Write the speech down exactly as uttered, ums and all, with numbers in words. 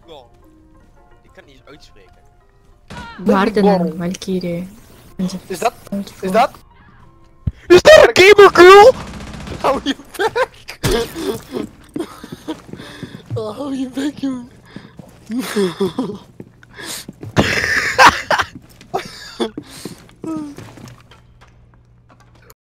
Girl. Ik kan het niet eens uitspreken. Waarden, Valkyrie. Is dat? Is dat? Is dat een gamer girl? Hou je bek! Oh, hou je bek, jongen.